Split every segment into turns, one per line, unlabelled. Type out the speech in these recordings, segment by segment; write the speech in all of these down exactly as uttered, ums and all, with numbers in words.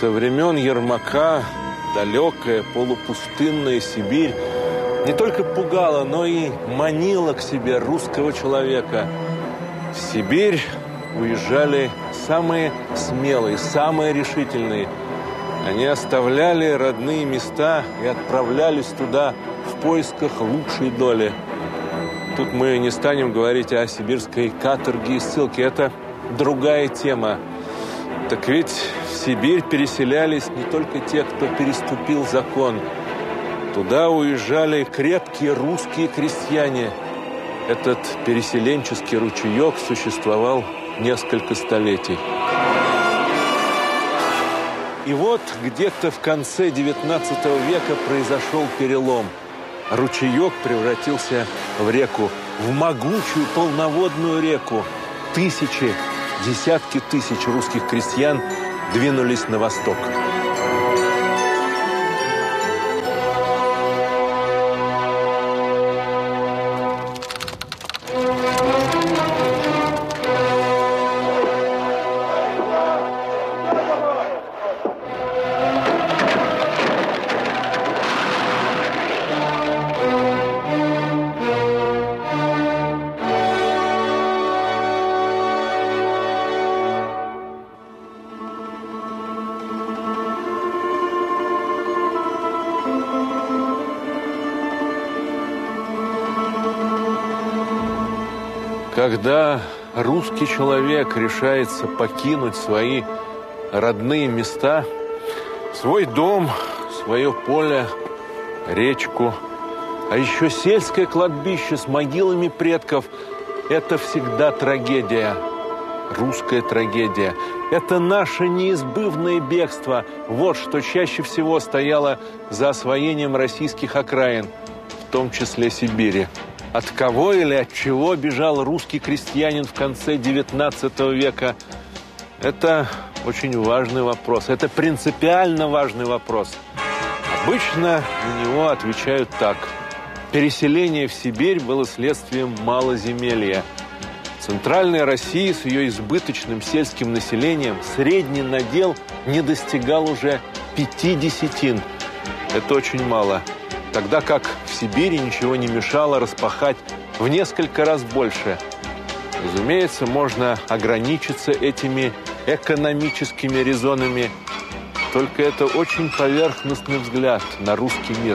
Со времен Ермака далекая полупустынная Сибирь не только пугала, но и манила к себе русского человека. В Сибирь уезжали самые смелые, самые решительные. Они оставляли родные места и отправлялись туда в поисках лучшей доли. Тут мы не станем говорить о сибирской каторге и ссылке. Это другая тема. Так ведь в Сибирь переселялись не только те, кто переступил закон. Туда уезжали крепкие русские крестьяне. Этот переселенческий ручеек существовал несколько столетий. И вот где-то в конце девятнадцатого века произошел перелом. Ручеек превратился в реку, в могучую полноводную реку. Тысячи, десятки тысяч русских крестьян двинулись на восток. Когда русский человек решается покинуть свои родные места, свой дом, свое поле, речку, а еще сельское кладбище с могилами предков, это всегда трагедия, русская трагедия. Это наше неизбывное бегство. Вот что чаще всего стояло за освоением российских окраин, в том числе Сибири. От кого или от чего бежал русский крестьянин в конце девятнадцатого века? Это очень важный вопрос. Это принципиально важный вопрос. Обычно на него отвечают так. Переселение в Сибирь было следствием малоземелья. В Центральной России с ее избыточным сельским населением средний надел не достигал уже пяти десятин. Это очень мало. Тогда как в Сибири ничего не мешало распахать в несколько раз больше. Разумеется, можно ограничиться этими экономическими резонами. Только это очень поверхностный взгляд на русский мир.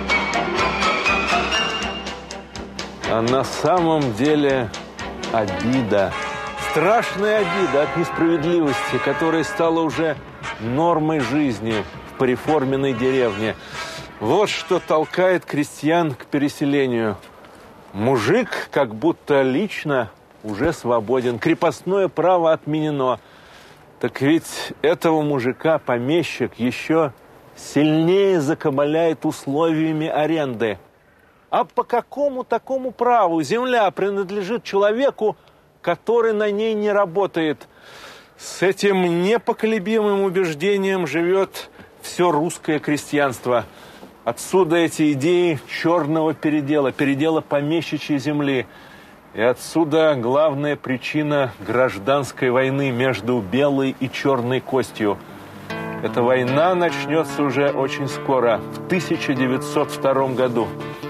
А на самом деле обида. Страшная обида от несправедливости, которая стала уже нормой жизни в пореформенной деревне. Вот что толкает крестьян к переселению. Мужик как будто лично уже свободен. Крепостное право отменено. Так ведь этого мужика помещик еще сильнее закабаляет условиями аренды. А по какому такому праву земля принадлежит человеку, который на ней не работает? С этим непоколебимым убеждением живет все русское крестьянство. Отсюда эти идеи черного передела, передела помещичьей земли. И отсюда главная причина гражданской войны между белой и черной костью. Эта война начнется уже очень скоро, в тысяча девятьсот втором году.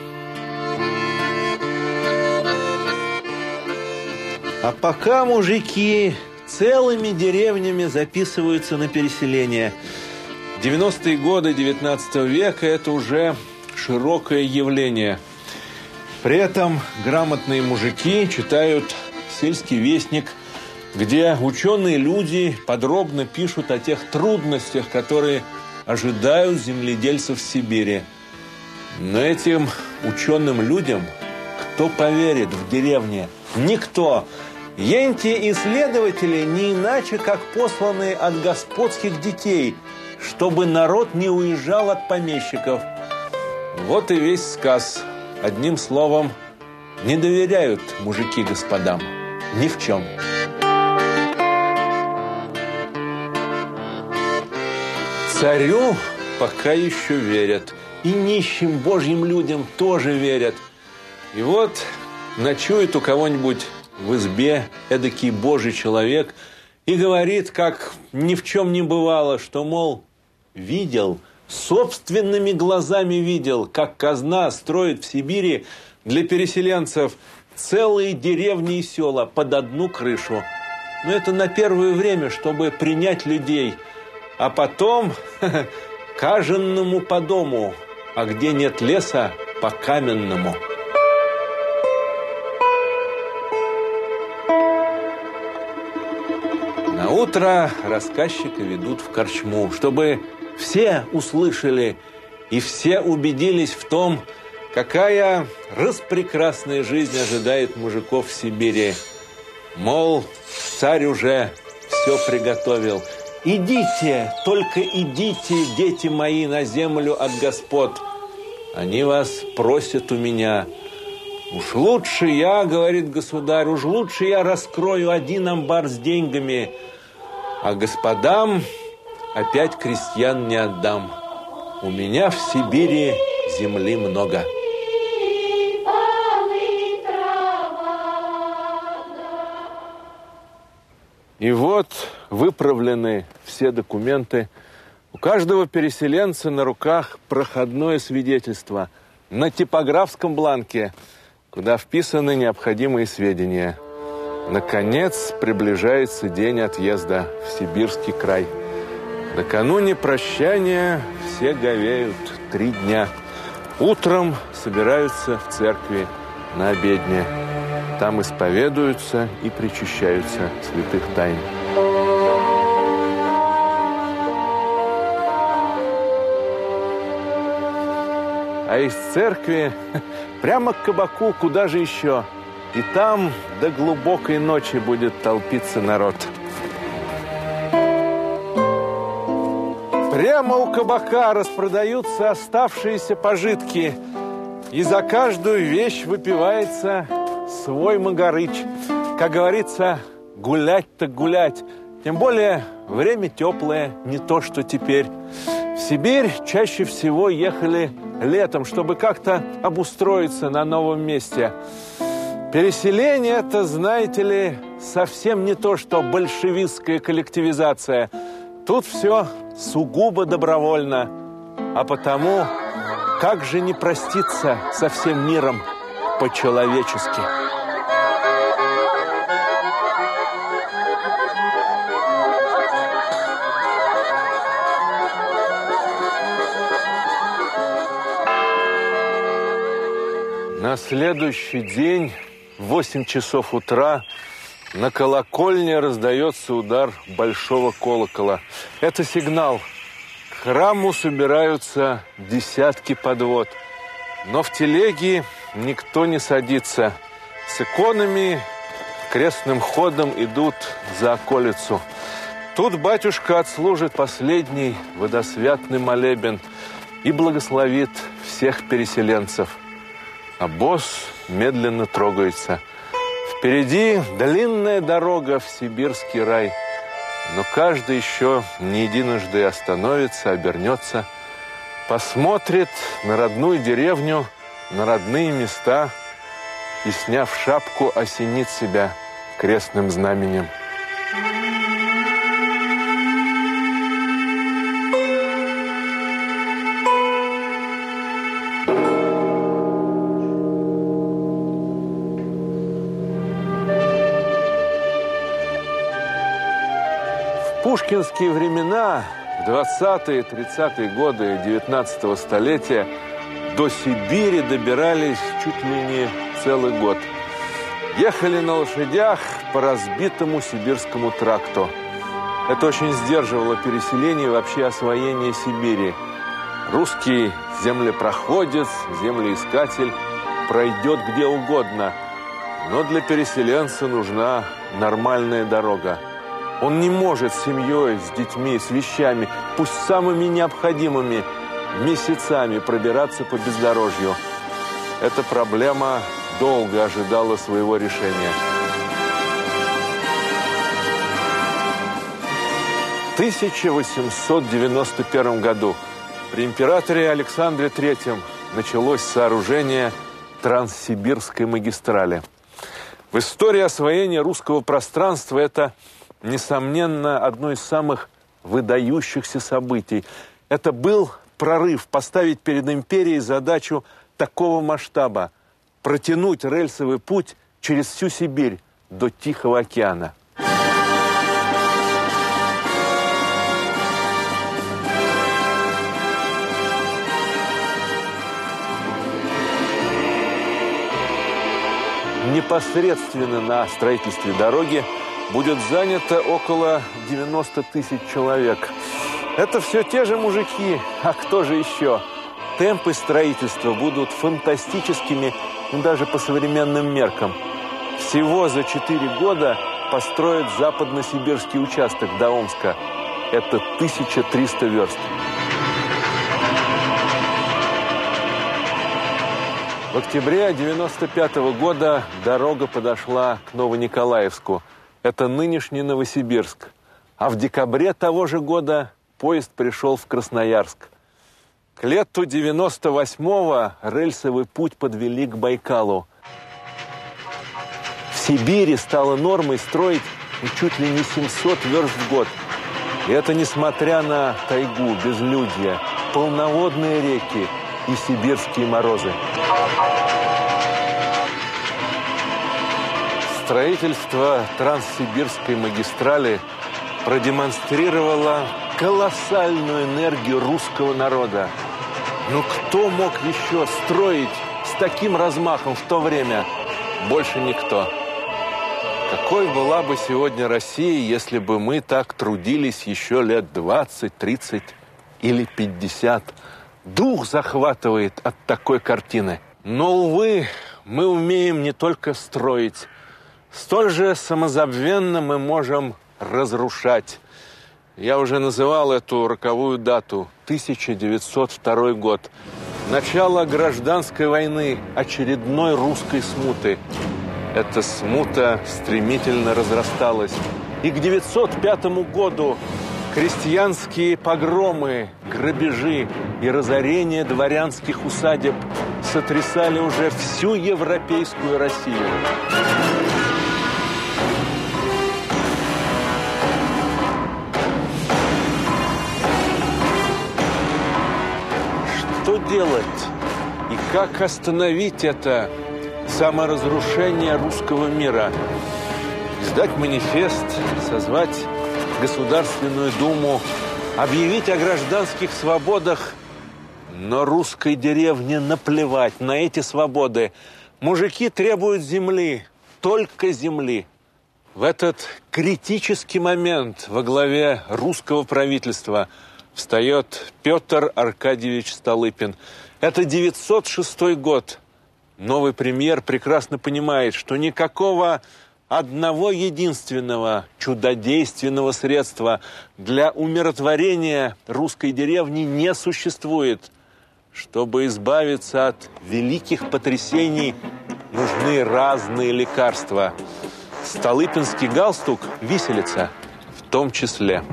А пока мужики целыми деревнями записываются на переселение. девяностые годы девятнадцатого века – это уже широкое явление. При этом грамотные мужики читают «Сельский вестник», где ученые люди подробно пишут о тех трудностях, которые ожидают земледельцев в Сибири. Но этим ученым людям кто поверит в деревне? Никто. Эти исследователи не иначе, как посланные от господских детей, чтобы народ не уезжал от помещиков. Вот и весь сказ. Одним словом, не доверяют мужики господам ни в чем. Царю пока еще верят. И нищим божьим людям тоже верят. И вот ночует у кого-нибудь в избе эдакий божий человек и говорит, как ни в чем не бывало, что, мол, видел, собственными глазами видел, как казна строит в Сибири для переселенцев целые деревни и села под одну крышу. Но это на первое время, чтобы принять людей, а потом каженному по дому, а где нет леса, по каменному. На утро рассказчика ведут в корчму, чтобы все услышали и все убедились в том, какая распрекрасная жизнь ожидает мужиков в Сибири. Мол, царь уже все приготовил. Идите, только идите, дети мои, на землю от господ. Они вас просят у меня. Уж лучше я, говорит государь, уж лучше я раскрою один амбар с деньгами, а господам опять крестьян не отдам. У меня в Сибири земли много. И вот выправлены все документы. У каждого переселенца на руках проходное свидетельство на типографском бланке, куда вписаны необходимые сведения. Наконец приближается день отъезда в Сибирский край. Накануне прощания все говеют три дня. Утром собираются в церкви на обедне. Там исповедуются и причащаются святых тайн. А из церкви прямо к кабаку, куда же еще? И там до глубокой ночи будет толпиться народ. Прямо у кабака распродаются оставшиеся пожитки. И за каждую вещь выпивается свой магарыч. Как говорится, гулять так гулять. Тем более время теплое, не то что теперь. В Сибирь чаще всего ехали летом, чтобы как-то обустроиться на новом месте. Переселение – это, знаете ли, совсем не то, что большевистская коллективизация. Тут все сугубо добровольно. А потому, как же не проститься со всем миром по-человечески? На следующий день в восемь часов утра на колокольне раздается удар большого колокола. Это сигнал. К храму собираются десятки подвод. Но в телеги никто не садится. С иконами крестным ходом идут за околицу. Тут батюшка отслужит последний водосвятный молебен и благословит всех переселенцев. А босс медленно трогается. Впереди длинная дорога в сибирский рай. Но каждый еще не единожды остановится, обернется, посмотрит на родную деревню, на родные места и, сняв шапку, осенит себя крестным знаменем. В пушкинские времена, в двадцатые-тридцатые годы девятнадцатого столетия, до Сибири добирались чуть ли не целый год. Ехали на лошадях по разбитому сибирскому тракту. Это очень сдерживало переселение и вообще освоение Сибири. Русский землепроходец, землеискатель пройдет где угодно, но для переселенца нужна нормальная дорога. Он не может с семьей, с детьми, с вещами, пусть самыми необходимыми, месяцами пробираться по бездорожью. Эта проблема долго ожидала своего решения. В тысяча восемьсот девяносто первом году при императоре Александре Третьем началось сооружение Транссибирской магистрали. В истории освоения русского пространства это несомненно, одно из самых выдающихся событий. Это был прорыв поставить перед империей задачу такого масштаба – протянуть рельсовый путь через всю Сибирь до Тихого океана. Непосредственно на строительстве дороги будет занято около девяноста тысяч человек. Это все те же мужики, а кто же еще? Темпы строительства будут фантастическими, ну, даже по современным меркам. Всего за четыре года построят западно-сибирский участок до Омска. Это тысяча триста верст. В октябре девяносто пятого года дорога подошла к Новониколаевску. Это нынешний Новосибирск. А в декабре того же года поезд пришел в Красноярск. К лету девяносто восьмого рельсовый путь подвели к Байкалу. В Сибири стало нормой строить чуть ли не семьсот верст в год. И это несмотря на тайгу, безлюдье, полноводные реки и сибирские морозы. Строительство Транссибирской магистрали продемонстрировало колоссальную энергию русского народа. Но кто мог еще строить с таким размахом в то время? Больше никто. Какой была бы сегодня Россия, если бы мы так трудились еще лет двадцать, тридцать или пятьдесят? Дух захватывает от такой картины. Но, увы, мы умеем не только строить. Столь же самозабвенно мы можем разрушать. Я уже называл эту роковую дату – тысяча девятьсот второй год. Начало гражданской войны, очередной русской смуты. Эта смута стремительно разрасталась. И к девятьсот пятому году крестьянские погромы, грабежи и разорение дворянских усадеб сотрясали уже всю европейскую Россию. Что делать и как остановить это саморазрушение русского мира? Издать манифест, созвать Государственную Думу, объявить о гражданских свободах. Но русской деревне наплевать на эти свободы. Мужики требуют земли, только земли. В этот критический момент во главе русского правительства встает Петр Аркадьевич Столыпин. Это девятьсот шестой год. Новый премьер прекрасно понимает, что никакого одного единственного чудодейственного средства для умиротворения русской деревни не существует. Чтобы избавиться от великих потрясений, нужны разные лекарства. Столыпинский галстук – виселица в том числе.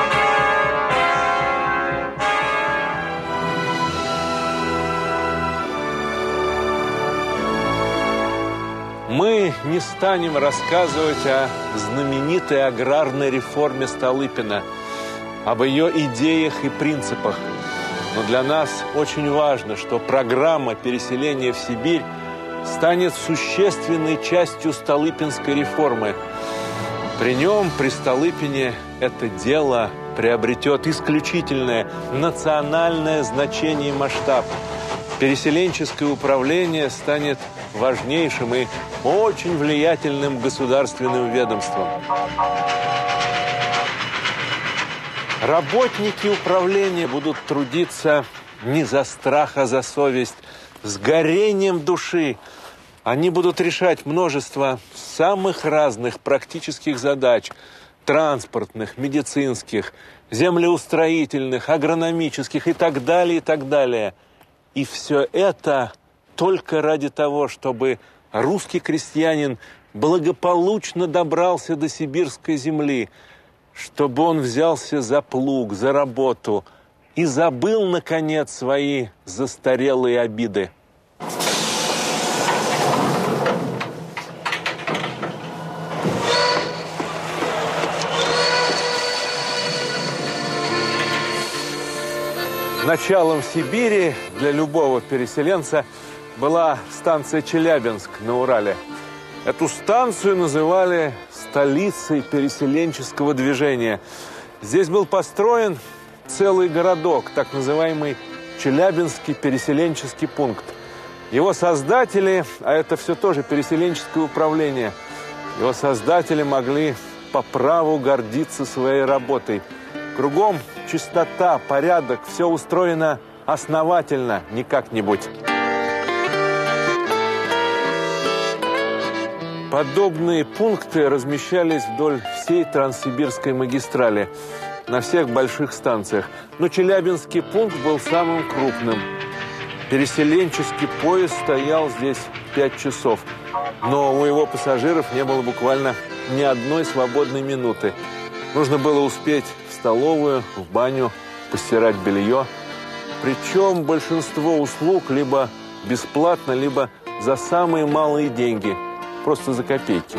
Мы не станем рассказывать о знаменитой аграрной реформе Столыпина, об ее идеях и принципах. Но для нас очень важно, что программа переселения в Сибирь станет существенной частью Столыпинской реформы. При нем, при Столыпине, это дело приобретет исключительное национальное значение и масштаб. Переселенческое управление станет важнейшим и очень влиятельным государственным ведомством. Работники управления будут трудиться не за страх, а за совесть, с горением души. Они будут решать множество самых разных практических задач – транспортных, медицинских, землеустроительных, агрономических и так далее, и так далее. И все это только ради того, чтобы русский крестьянин благополучно добрался до сибирской земли, чтобы он взялся за плуг, за работу и забыл, наконец, свои застарелые обиды. Началом Сибири для любого переселенца была станция Челябинск на Урале. Эту станцию называли столицей переселенческого движения. Здесь был построен целый городок, так называемый Челябинский переселенческий пункт. Его создатели, а это все тоже переселенческое управление, его создатели могли по праву гордиться своей работой. Кругом чистота, порядок, все устроено основательно, не как-нибудь. Подобные пункты размещались вдоль всей Транссибирской магистрали, на всех больших станциях. Но Челябинский пункт был самым крупным. Переселенческий поезд стоял здесь пять часов, но у его пассажиров не было буквально ни одной свободной минуты. Нужно было успеть в столовую, в баню, постирать белье. Причем большинство услуг либо бесплатно, либо за самые малые деньги, просто за копейки.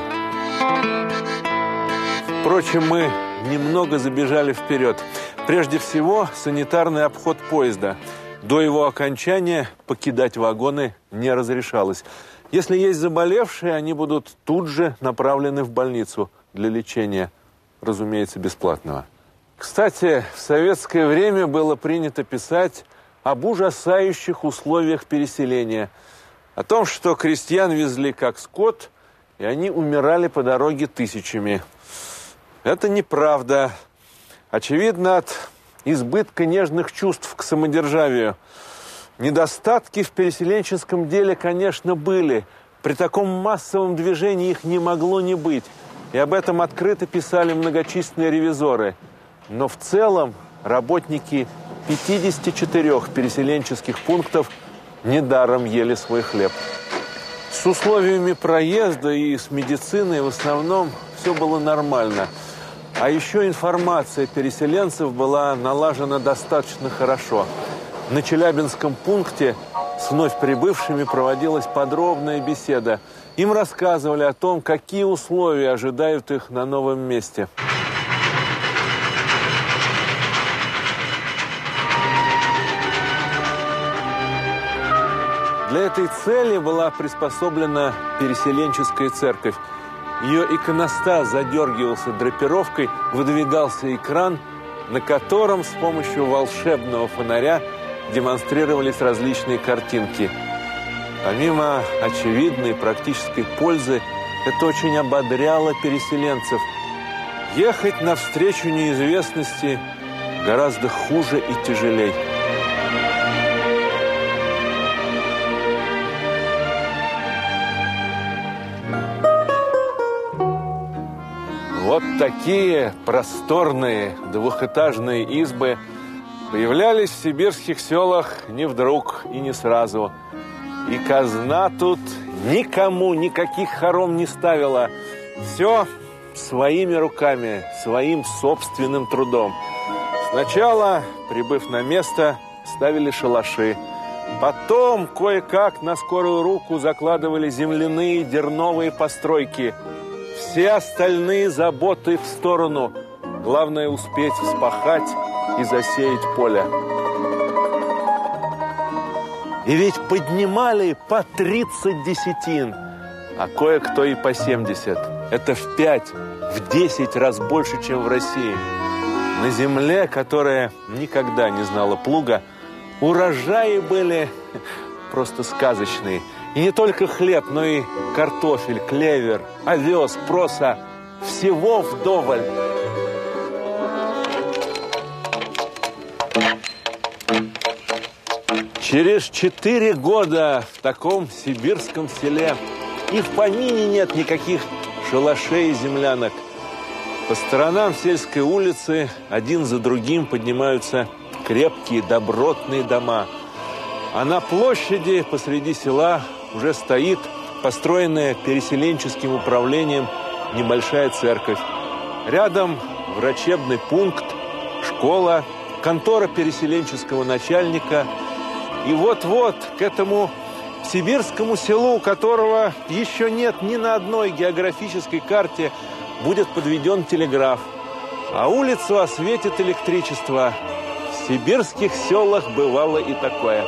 Впрочем, мы немного забежали вперед. Прежде всего, санитарный обход поезда. До его окончания покидать вагоны не разрешалось. Если есть заболевшие, они будут тут же направлены в больницу для лечения, разумеется, бесплатного. Кстати, в советское время было принято писать об ужасающих условиях переселения, о том, что крестьян везли как скот, и они умирали по дороге тысячами. Это неправда. Очевидно, от избытка нежных чувств к самодержавию. Недостатки в переселенческом деле, конечно, были. При таком массовом движении их не могло не быть. И об этом открыто писали многочисленные ревизоры. Но в целом работники пятидесяти четырёх переселенческих пунктов недаром ели свой хлеб. С условиями проезда и с медициной в основном все было нормально. А еще информация переселенцев была налажена достаточно хорошо. На Челябинском пункте с вновь прибывшими проводилась подробная беседа. Им рассказывали о том, какие условия ожидают их на новом месте. Для этой цели была приспособлена переселенческая церковь. Ее иконостас задергивался драпировкой, выдвигался экран, на котором с помощью волшебного фонаря демонстрировались различные картинки. Помимо очевидной практической пользы, это очень ободряло переселенцев. Ехать навстречу неизвестности гораздо хуже и тяжелей. Вот такие просторные двухэтажные избы появлялись в сибирских селах не вдруг и не сразу. И казна тут никому никаких хором не ставила. Все своими руками, своим собственным трудом. Сначала, прибыв на место, ставили шалаши. Потом кое-как на скорую руку закладывали земляные дерновые постройки. Все остальные заботы в сторону. Главное успеть вспахать и засеять поле. И ведь поднимали по тридцать десятин, а кое-кто и по семьдесят. Это в пять, в десять раз больше, чем в России. На земле, которая никогда не знала плуга, урожаи были просто сказочные. И не только хлеб, но и картофель, клевер, овес, проса. Всего вдоволь. Через четыре года в таком сибирском селе и в помине нет никаких шалашей и землянок. По сторонам сельской улицы один за другим поднимаются крепкие добротные дома. А на площади посреди села уже стоит построенная переселенческим управлением небольшая церковь. Рядом врачебный пункт, школа, контора переселенческого начальника. И вот-вот к этому сибирскому селу, которого еще нет ни на одной географической карте, будет подведен телеграф. А улицу осветит электричество. В сибирских селах бывало и такое.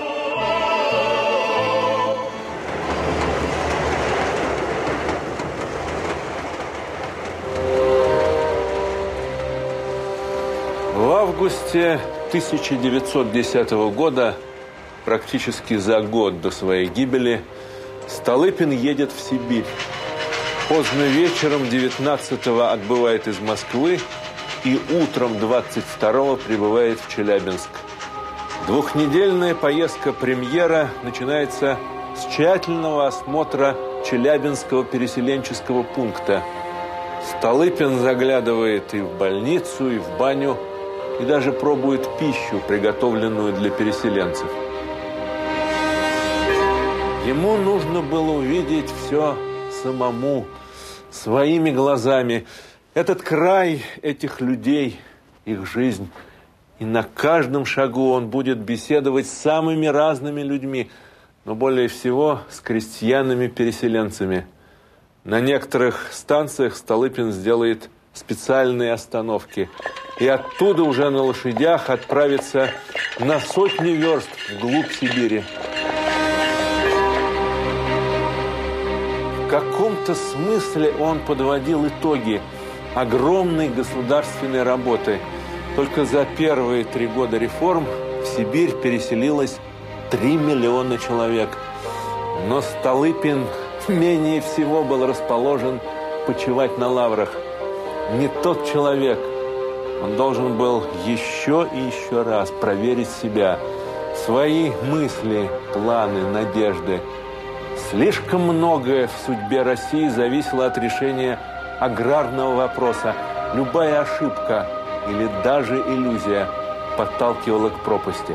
В августе тысяча девятьсот десятого года, практически за год до своей гибели, Столыпин едет в Сибирь. Поздно вечером девятнадцатого отбывает из Москвы и утром двадцать второго прибывает в Челябинск. Двухнедельная поездка премьера начинается с тщательного осмотра Челябинского переселенческого пункта. Столыпин заглядывает и в больницу, и в баню, и даже пробует пищу, приготовленную для переселенцев. Ему нужно было увидеть все самому, своими глазами. Этот край, этих людей, их жизнь. И на каждом шагу он будет беседовать с самыми разными людьми, но более всего с крестьянами-переселенцами. На некоторых станциях Столыпин сделает специальные остановки и оттуда уже на лошадях отправится на сотни верст вглубь Сибири. В каком-то смысле он подводил итоги огромной государственной работы. Только за первые три года реформ в Сибирь переселилось три миллиона человек. Но Столыпин менее всего был расположен почивать на лаврах. Не тот человек. Он должен был еще и еще раз проверить себя, свои мысли, планы, надежды. Слишком многое в судьбе России зависело от решения аграрного вопроса. Любая ошибка или даже иллюзия подталкивала к пропасти.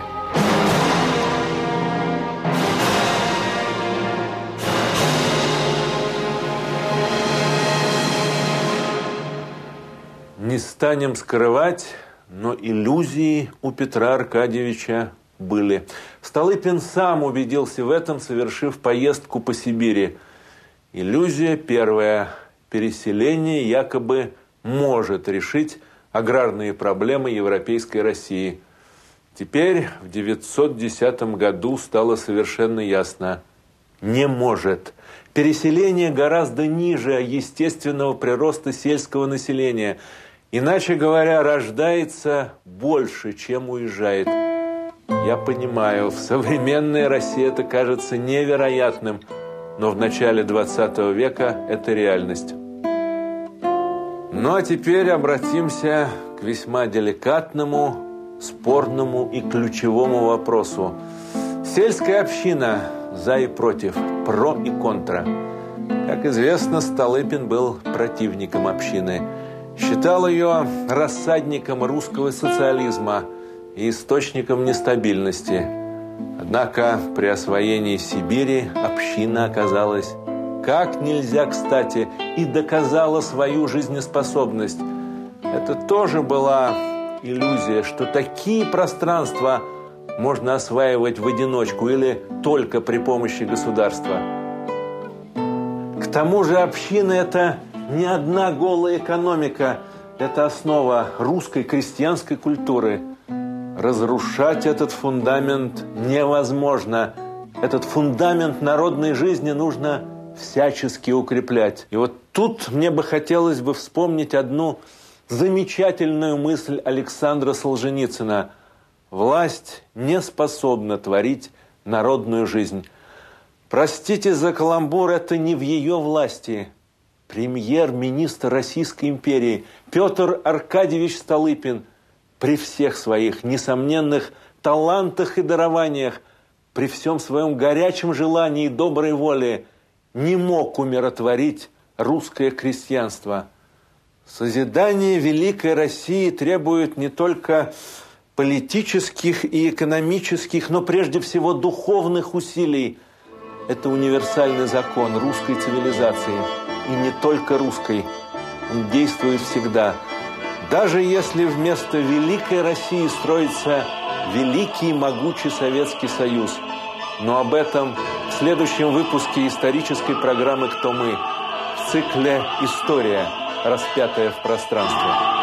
Не станем скрывать, но иллюзии у Петра Аркадьевича были. Столыпин сам убедился в этом, совершив поездку по Сибири. Иллюзия первая. Переселение якобы может решить аграрные проблемы европейской России. Теперь, в девятьсот десятом году, стало совершенно ясно. Не может. Переселение гораздо ниже естественного прироста сельского населения. Иначе говоря, рождается больше, чем уезжает. Я понимаю, в современной России это кажется невероятным, но в начале двадцатого века это реальность. Ну а теперь обратимся к весьма деликатному, спорному и ключевому вопросу. Сельская община за и против, про и контра. Как известно, Столыпин был противником общины. Считал ее рассадником русского социализма и источником нестабильности. Однако при освоении Сибири община оказалась как нельзя кстати и доказала свою жизнеспособность. Это тоже была иллюзия, что такие пространства можно осваивать в одиночку или только при помощи государства. К тому же община – это не одна голая экономика, это основа русской крестьянской культуры. Разрушать этот фундамент невозможно. Этот фундамент народной жизни нужно всячески укреплять. И вот тут мне бы хотелось бы вспомнить одну замечательную мысль Александра Солженицына. Власть не способна творить народную жизнь. Простите за каламбур, это не в ее власти. Премьер-министр Российской империи Петр Аркадьевич Столыпин при всех своих несомненных талантах и дарованиях, при всем своем горячем желании и доброй воле не мог умиротворить русское крестьянство. Созидание великой России требует не только политических и экономических, но прежде всего духовных усилий. Это универсальный закон русской цивилизации. И не только русской. Он действует всегда. Даже если вместо великой России строится великий и могучий Советский Союз. Но об этом в следующем выпуске исторической программы «Кто мы?» в цикле «История, распятая в пространстве».